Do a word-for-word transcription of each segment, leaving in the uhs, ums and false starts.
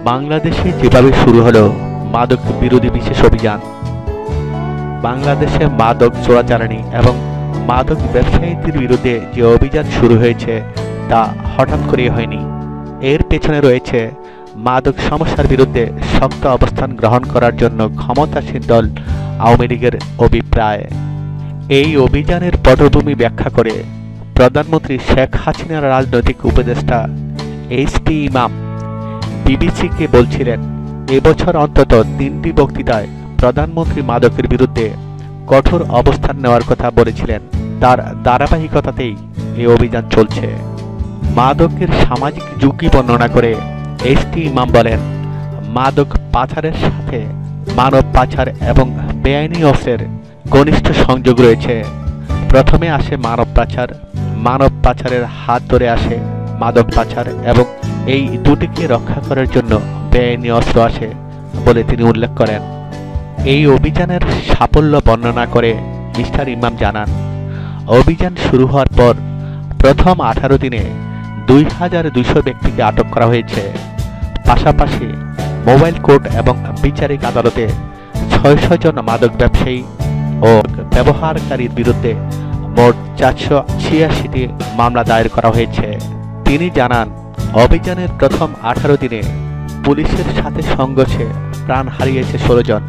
বাংলাদেশে যেভাবে শুরু হলো মাদক বিরোধী বিশেষ অভিযান। বাংলাদেশে মাদক চোরাচালানি এবং মাদক ব্যবসায়ীদের বিরুদ্ধে যে অভিযান শুরু হয়েছে তা হঠাৎ করে হয়নি। এর পেছনে রয়েছে মাদক সমস্যার বিরুদ্ধে শক্ত অবস্থান গ্রহণ করার জন্য ক্ষমতাসীন দল আওয়ামী লীগের অভিপ্রায়। এই অভিযানের পটভূমি ব্যাখ্যা করে প্রধানমন্ত্রী শেখ হাসিনার রাজনৈতিক উপদেষ্টা এইচ টি ইমাম বিবিসিকে বলছিলেন, এবছর অন্তত তিনটি বক্তৃতায় প্রধানমন্ত্রী মাদকের বিরুদ্ধে কঠোর অবস্থান নেওয়ার কথা বলেছিলেন। তার ধারাবাহিকতাতেই এই অভিযান চলছে। মাদকের সামাজিক ঝুঁকি বর্ণনা করে এইচ টি ইমাম বলেন, মাদক পাচারের সাথে মানব পাচার এবং বেআইনি অস্ত্রের ঘনিষ্ঠ সংযোগ রয়েছে। প্রথমে আসে মানব পাচার, মানব পাচারের হাত ধরে আসে মাদক পাচার এবং এই দুটিকে রক্ষা করার জন্য বেআইনি অস্ত্র আসে বলে তিনি উল্লেখ করেন। এই অভিযানের সাফল্য বর্ণনা করে মিস্টার ইমাম জানান, অভিযান শুরু হওয়ার পর প্রথম আঠারো দিনে দুই হাজার দুইশো ব্যক্তিকে আটক করা হয়েছে। পাশাপাশি মোবাইল কোর্ট এবং বিচারিক আদালতে ছয়শো জন মাদক ব্যবসায়ী ও ব্যবহারকারীর বিরুদ্ধে মোট চারশো ছিয়াশিটি মামলা দায়ের করা হয়েছে। তিনি জানান, অভিযানের প্রথম আঠারো দিনে পুলিশের সাথে সংঘর্ষে প্রাণ হারিয়েছে ষোলো জন।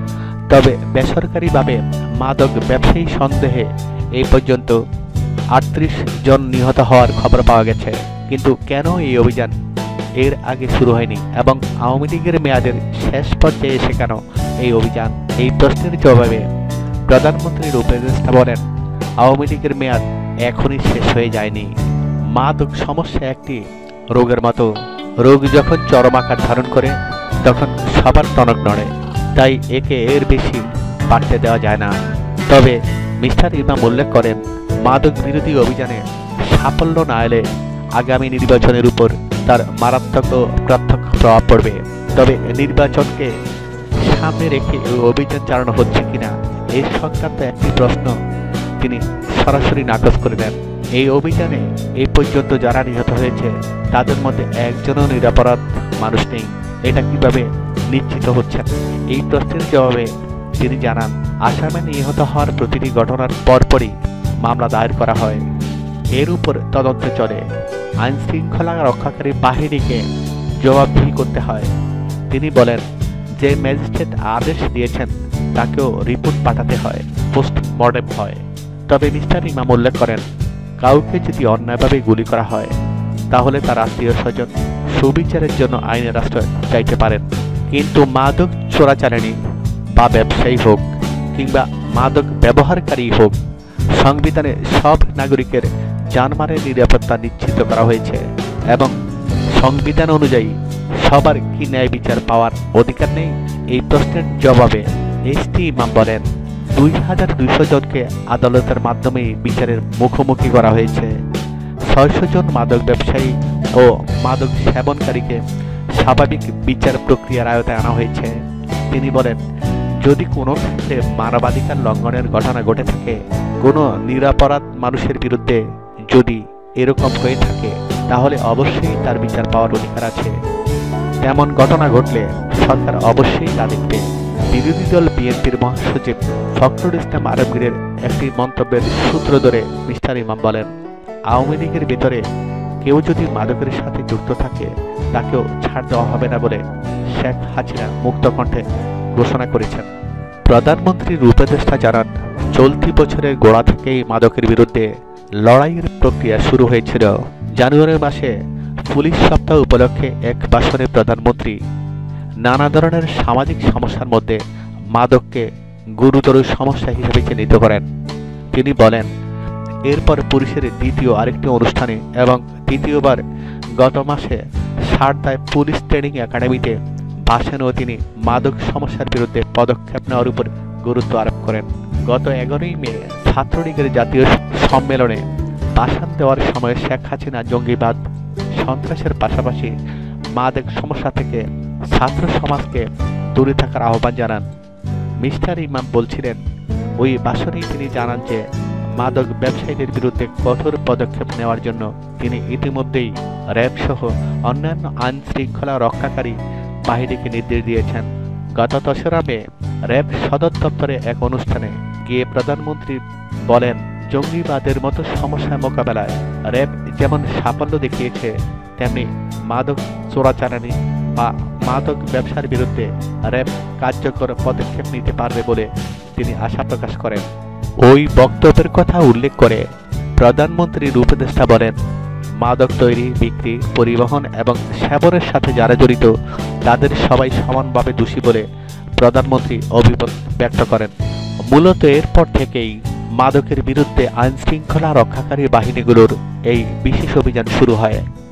তবে বেসরকারিভাবে মাদক ব্যবসায়ী সন্দেহে এই পর্যন্ত আটত্রিশ জন নিহত হওয়ার খবর পাওয়া গেছে। কিন্তু কেন এই অভিযান এর আগে শুরু হয়নি এবং আওয়ামী লীগের মেয়াদের শেষ পর্যায়ে এসে কেন এই অভিযান? এই প্রশ্নের জবাবে প্রধানমন্ত্রীর উপদেষ্টা বলেন, আওয়ামী লীগের মেয়াদ এখনই শেষ হয়ে যায়নি। মাদক সমস্যা একটি রোগের মতো। রোগ যখন চরম আকার ধারণ করে তখন সবার টনক নড়ে, তাই একে এর বেশি বাড়তে দেওয়া যায় না। তবে মিস্টার ইমাম উল্লেখ করেন, মাদক বিরোধী অভিযানে সাফল্য না এলে আগামী নির্বাচনের উপর তার মারাত্মক ও প্রত্যক্ষ প্রভাব পড়বে। তবে নির্বাচনকে সামনে রেখে এই অভিযান চালানো হচ্ছে কিনা এই সংক্রান্ত একটি প্রশ্ন তিনি সরাসরি নাকচ করে দেন। এই অভিযানে এই পর্যন্ত যারা নিহত হয়েছে তাদের মধ্যে একজনও নিরপরাধ মানুষ নেই। এটা কিভাবে নিশ্চিত হচ্ছেন? এই প্রশ্নের জবাবে তিনি জানান, আসামে নিহত হওয়ার প্রতিটি ঘটনার পরপরই মামলা দায়ের করা হয়। এর উপর তদন্ত চলে। আইন শৃঙ্খলা রক্ষাকারী বাহিনীকে জবাবদিহি করতে হয়। তিনি বলেন, যে ম্যাজিস্ট্রেট আদেশ দিয়েছেন তাকেও রিপোর্ট পাঠাতে হয়, পোস্টমর্টেম হয়। তবে মিস্টার ইমাম উল্লেখ করেন, কাউকে যদি অন্যায়ভাবে গুলি করা হয় তাহলে তার আত্মীয় স্বজন সুবিচারের জন্য আইনের আশ্রয় চাইতে পারেন। কিন্তু মাদক চোরাচালানি বা ব্যবসায়ী হোক কিংবা মাদক ব্যবহারকারী হোক, সংবিধানে সব নাগরিকের জানমালের নিরাপত্তা নিশ্চিত করা হয়েছে এবং সংবিধান অনুযায়ী সবার কি ন্যায় বিচার পাওয়ার অধিকার নেই? এই প্রশ্নের জবাবে এইচ টি ইমাম বলেন, দুই হাজার দুইশো জনকে আদালতের মাধ্যমে বিচারের মুখোমুখি করা হয়েছে। ছয়শো জন মাদক ব্যবসায়ী ও মাদক সেবনকারীকে স্বাভাবিক বিচার প্রক্রিয়ার আয়তায় আনা হয়েছে। তিনি বলেন, যদি কোনো ক্ষেত্রে মানবাধিকার লঙ্ঘনের ঘটনা ঘটে থাকে, কোনো নিরপরাধ মানুষের বিরুদ্ধে যদি এরকম হয়ে থাকে তাহলে অবশ্যই তার বিচার পাওয়ার অধিকার আছে। তেমন ঘটনা ঘটলে সরকার অবশ্যই তা দেখবে। বিরোধী দল বিএনপির মহাসচিব ফখরুল ইসলাম আলমগীরের একটি মন্তব্যের সূত্র ধরে মিস্টার ইমাম বলেন, আওয়ামী লীগের ভিতরে কেউ যদি মাদকের সাথে যুক্ত থাকে তাকেও ছাড় দেওয়া হবে না বলে শেখ হাসিনা মুক্ত কণ্ঠে ঘোষণা করেছেন। প্রধানমন্ত্রীর উপদেষ্টা জানান, চলতি বছরের গোড়া থেকেই মাদকের বিরুদ্ধে লড়াইয়ের প্রক্রিয়া শুরু হয়েছিল। জানুয়ারি মাসে পুলিশ সপ্তাহ উপলক্ষে এক ভাষণে প্রধানমন্ত্রী নানা ধরনের সামাজিক সমস্যার মধ্যে মাদককে গুরুতর সমস্যা হিসেবে চিহ্নিত করেন। তিনি বলেন, এরপর পুলিশের দ্বিতীয় আরেকটি অনুষ্ঠানে এবং তৃতীয়বার গত মাসে সারদায় পুলিশ ট্রেনিং একাডেমিতে ভাষণেও তিনি মাদক সমস্যার বিরুদ্ধে পদক্ষেপ নেওয়ার উপর গুরুত্ব আরোপ করেন। গত এগারোই মে ছাত্রলীগের জাতীয় সম্মেলনে ভাষণ দেওয়ার সময় শেখ হাসিনা জঙ্গিবাদ, সন্ত্রাসের পাশাপাশি মাদক সমস্যা থেকে ছাত্র সমাজকে দূরে থাকার আহ্বান জানান। মিস্টার ইমাম বলছিলেন, ওই ভাষণেই তিনি জানান যে মাদক ব্যবসায়ীদের বিরুদ্ধে কঠোর পদক্ষেপ নেওয়ার জন্য তিনি ইতিমধ্যেই র্যাব সহ অন্যান্য আইন শৃঙ্খলা রক্ষাকারী বাহিনীকে নির্দেশ দিয়েছেন। গত দোসরা মে র্যাব সদর দপ্তরে এক অনুষ্ঠানে গিয়ে প্রধানমন্ত্রী বলেন, জঙ্গিবাদের মতো সমস্যা মোকাবেলায় র্যাব যেমন সাফল্য দেখিয়েছে, তেমনি মাদক চোরাচালানি বা মাদক ব্যবসার বিরুদ্ধে র্যাব কার্যকর পদক্ষেপ নিতে পারবে বলে তিনি আশা প্রকাশ করেন। ওই বক্তব্যের কথা উল্লেখ করে প্রধানমন্ত্রীর উপদেষ্টা বলেন, মাদক তৈরি, বিক্রি, পরিবহন এবং সেবনের সাথে যারা জড়িত তাদের সবাই সমানভাবে দোষী বলে প্রধানমন্ত্রী অভিমত ব্যক্ত করেন। মূলত এরপর থেকেই মাদকের বিরুদ্ধে আইনশৃঙ্খলা রক্ষাকারী বাহিনীগুলোর এই বিশেষ অভিযান শুরু হয়।